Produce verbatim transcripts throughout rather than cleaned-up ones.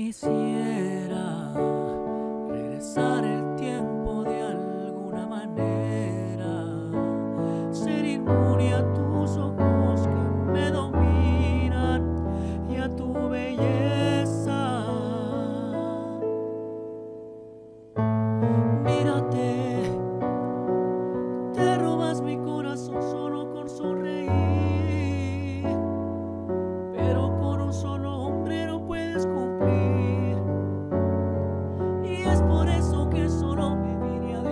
Quisiera regresar el tiempo de alguna manera, ser inmune a tus ojos que me dominan y a tu belleza. Mírate, te robas mi corazón solo con sonreír, pero con un solo hombre no puedes cumplir, y es por eso que solo me vine a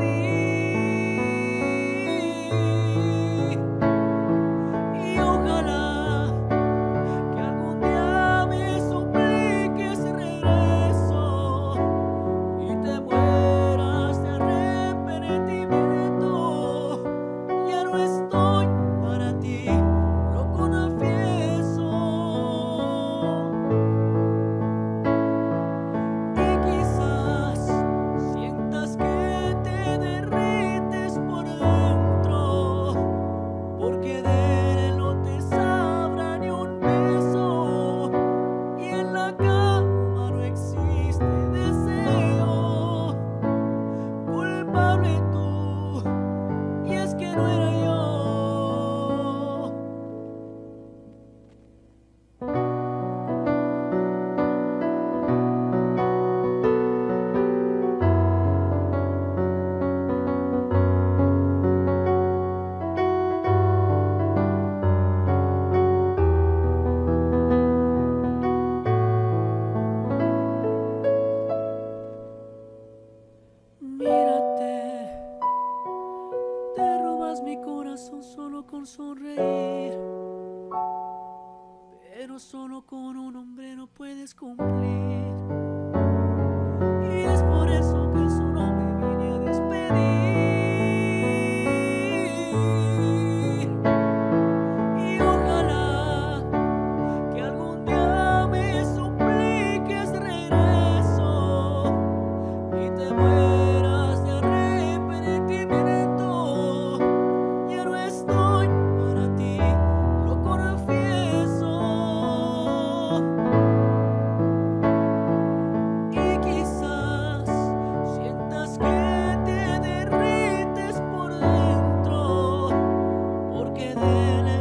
despedir. Y ojalá que algún día me supliques regreso y te mueras de arrepentimiento. Ya no estoy para ti, lo confieso. Y quizás sientas que te derrites por dentro, porque de él no te sabrá ni un beso, y en la cama no existe deseo. Culpable tú, y es que no era yo. Mírate, te robas mi corazón solo con sonreír, pero solo con un hombre no puedes cumplir, y es por eso que solo me vine a despedir. Y ojalá que algún día me supliques regreso y te mueras de arrepentimiento. Ya no estoy para ti, lo confieso. Y quizás sientas que te derrites por dentro, porque de él